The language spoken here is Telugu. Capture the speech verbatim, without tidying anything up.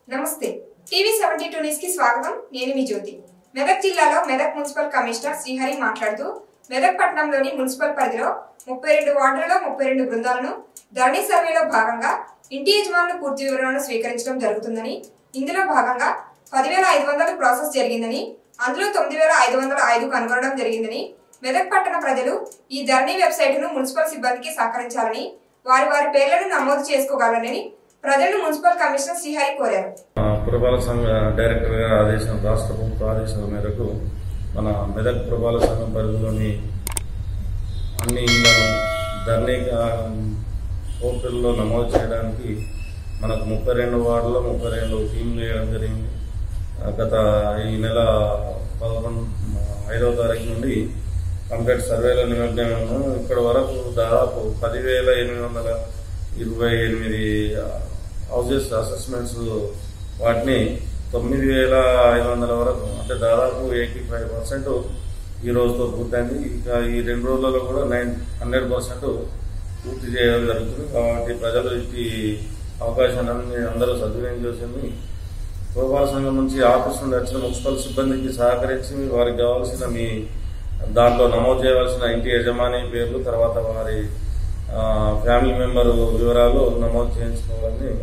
నమస్తే టీవీ సెవెంటీ టూ న్యూస్ కి స్వాగతం। నేను మీ జ్యోతి। మెదక్ జిల్లాలో మెదక్ మున్సిపల్ కమిషనర్ శ్రీహరి మాట్లాడుతూ మెదక్ పట్టణంలోని మున్సిపల్ పరిధిలో ముప్పై రెండు వార్డులలో ముప్పై రెండు బృందాలను ధరణి సర్వేలో భాగంగా ఇంటి యజమానుల పూర్తి వివరాలను స్వీకరించడం జరుగుతుందని, ఇందులో భాగంగా పదివేల ఐదు వందల ప్రాసెస్ జరిగిందని, అందులో తొమ్మిది వేల ఐదు వందల ఐదు కనుగొనడం జరిగిందని, మెదక్ పట్టణ ప్రజలు ఈ ధరణి వెబ్సైట్ ను మున్సిపల్ సిబ్బందికి సహకరించాలని, వారి వారి పేర్లను నమోదు చేసుకోగలరని ప్రజలను మున్సిపల్ కమిషనర్ శ్రీహరి కోరారు। పురపాలక సంఘ డైరెక్టర్ గారి ఆదేశం రాష్ట్ర ప్రభుత్వ ఆదేశాల మేరకు మన మెదక్ పురపాలక సంఘం పరిధిలోని అన్ని ఇళ్లను ధరణి పోర్టల్లో నమోదు చేయడానికి మనకు ముప్పై రెండు వార్డులో ముప్పై రెండు టీంలు వేయడం జరిగింది। గత ఈ నెల పదకొండు ఐదవ తారీఖు నుండి కంప్లీట్ సర్వేలో నిమగ్నమైన ఇప్పటి వరకు దాదాపు పదివేల ఎనిమిది వందల ఇరవై ఎనిమిది హౌసెస్ అసెస్మెంట్స్ వాటిని తొమ్మిది వేల ఐదు వందల వరకు అంటే దాదాపు ఎయిటీ ఫైవ్ పర్సెంట్ ఈ రోజుతో పూర్తయింది। ఇక ఈ రెండు రోజులలో కూడా నైన్ హండ్రెడ్ పర్సెంట్ పూర్తి చేయడం జరుగుతుంది। కాబట్టి ప్రజలు ఈ అవకాశాన్ని అందరూ సద్వినియోగం చేసింది। పురపాలక సంఘం నుంచి ఆఫీస్ నుండి వచ్చిన మున్సిపల్ సిబ్బందికి సహకరించి వారికి కావాల్సిన మీ దాంట్లో నమోదు చేయవలసిన ఇంటి యజమాని పేర్లు, తర్వాత వారి ఫ్యామిలీ మెంబర్ వివరాలు నమోదు చేయించుకోవాలని